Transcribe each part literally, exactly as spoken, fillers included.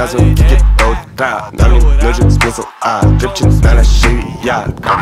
газу, кикет до утра. Нам не нужен смысл, а рыбчин на на шее я.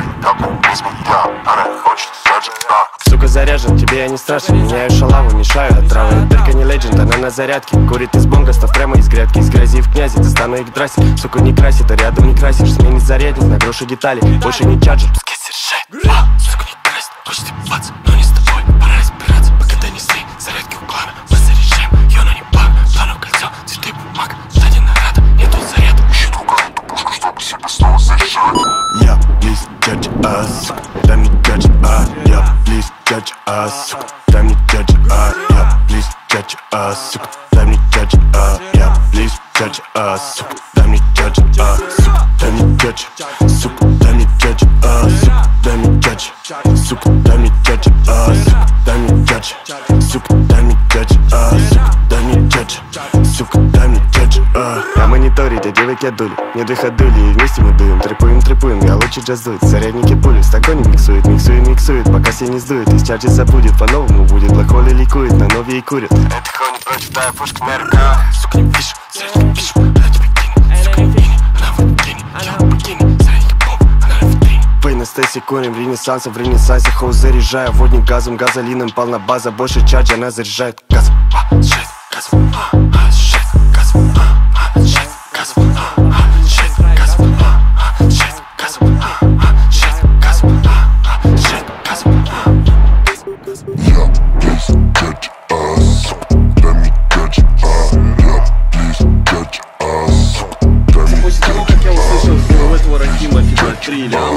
Сука заряжен, тебе я не страшен. Меняю шалаву, мешаю отравы. Только не легенд, она на зарядке. Курит из бонга, став прямо из грядки. Из грязи в князи, достану их драсти. Сука не красит, а рядом не красишь. Сменит зарядник на гроши детали. Больше не чарджер, пускай сержает. Сука не красит, хочет ебаться, но не с тобой. Пора разбираться, пока ты не сты. Зарядки у клана, мы заряжаем. Йона не баг, плану кольцо, цветы бумага. Сзади нарада, нету заряда. Ищу другую пушку, чтобы себя снова заряжать. Я, please judge us, дай мне judge, а я, please judge us, дай мне judge, а я, please judge us, дай мне judge, а я, please judge us, дай мне judge, а дай мне judge, сука, дай мне judge, а дай мне judge, сука, дай мне judge, а дай мне judge, сука, дай мне judge, а дай мне judge, сука, дай мне judge, а. На мониторе девки отдули, не доходули, и вместе мы дуем, трипуем, трипуем, я лучше джаз дует. Зарядники пули, в стаконе миксует, миксует, миксует, пока все не сдует. Из чарджи забудет, по-новому будет, блэкхолли ликует, на новее курят. Это хо не против, тая пушка на руках. Сука не пишу, зарядники пишу, она тебе кинет. Сука не кинет, она в бикини, я в бикини, зарядники бомб, она на витрине. По инестесе курим, ренессанса в ренессансе, хоу заряжаю. Водник газом, газолином, полна база, больше чарджа, она заряжает газом. А, шесть, газом, а, а, шесть, газом, а, а, шесть, газом, а, а, шесть, газом, а, а, шесть, газом, а, а, шесть, газом, а, а, шесть, газом, а. Я, please judge us, дай мне judge, а я, please judge us, дай мне После того, как я услышал, что у этого Рахима типа три или